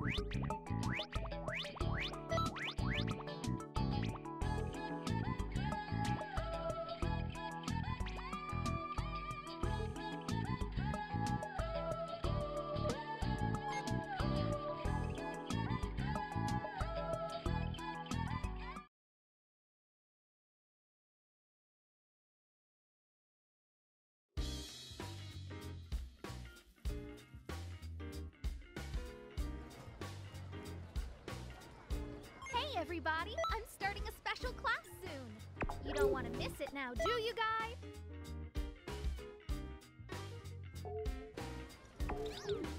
Hey everybody, I'm starting a special class soon. You don't want to miss it now, do you guys?